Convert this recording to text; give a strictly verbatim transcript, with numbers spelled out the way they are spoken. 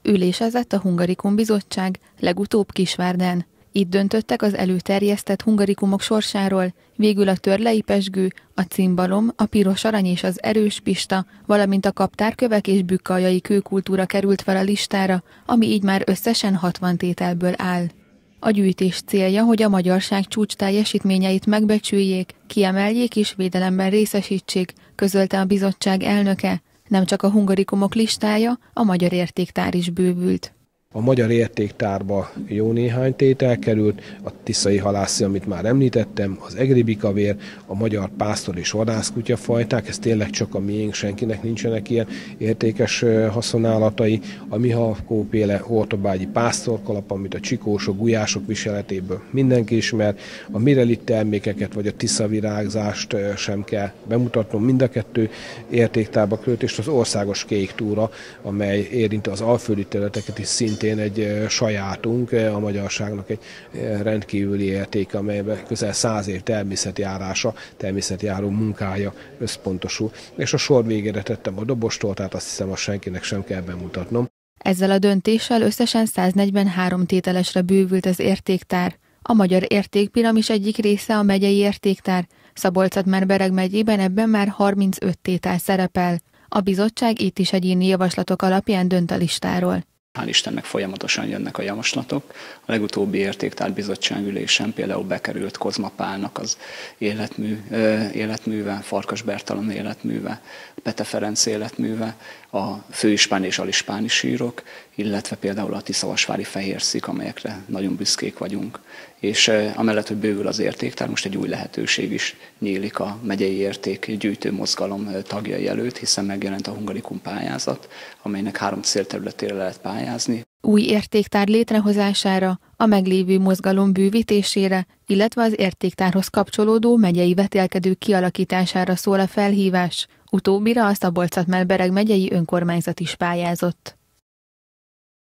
Ülésezett a Hungarikum Bizottság, legutóbb Kisvárdán. Itt döntöttek az előterjesztett hungarikumok sorsáról, végül a törlei pezsgő, a cimbalom, a piros arany és az erős pista, valamint a kaptárkövek és bükkaljai kőkultúra került fel a listára, ami így már összesen hatvan tételből áll. A gyűjtés célja, hogy a magyarság csúcs teljesítményeit megbecsüljék, kiemeljék és védelemben részesítsék, közölte a bizottság elnöke. Nem csak a hungarikumok listája, a magyar értéktár is bővült. A magyar értéktárba jó néhány tétel került, a tiszai halászi, amit már említettem, az egri bikavér, a magyar pásztor és vadászkutya fajták, ez tényleg csak a miénk, senkinek nincsenek ilyen értékes haszonállatai, a Mihalkó-féle hortobágyi pásztorkalap, amit a csikósok, gulyások viseletéből mindenki ismer, a mirelit termékeket vagy a tiszavirágzást sem kell bemutatnom, mind a kettő értéktárba került, és az országos kék túra, amely érinti az alföldi területeket is szintén egy sajátunk, a magyarságnak egy rendkívüli értéke, amelyben közel száz év természetjárása, természetjáró munkája összpontosul. És a sor végére tettem a dobostól, tehát azt hiszem, azt senkinek sem kell bemutatnom. Ezzel a döntéssel összesen száznegyvenhárom tételesre bővült az értéktár. A magyar értékpiramis egyik része a megyei értéktár, Szabolcs-Szatmár-Bereg megyében ebben már harmincöt tétel szerepel. A bizottság itt is egyéni javaslatok alapján dönt a listáról. Hál' Istennek folyamatosan jönnek a javaslatok. A legutóbbi értéktárbizottság ülésen például bekerült Kozma Pálnak az életmű, életműve, Farkas Bertalan életműve, Pete Ferenc életműve, a főispán és alispáni sírok, illetve például a tiszavasvári fehérszék, amelyekre nagyon büszkék vagyunk. És amellett, hogy bővül az értéktár, most egy új lehetőség is nyílik a megyei értékgyűjtő mozgalom tagjai előtt, hiszen megjelent a Hungarikum pályázat, amelynek három célterületére lehet pályázni. Új értéktár létrehozására, a meglévő mozgalom bővítésére, illetve az értéktárhoz kapcsolódó megyei vetélkedők kialakítására szól a felhívás. Utóbbira a Szabolcs-Szatmár-Bereg megyei önkormányzat is pályázott.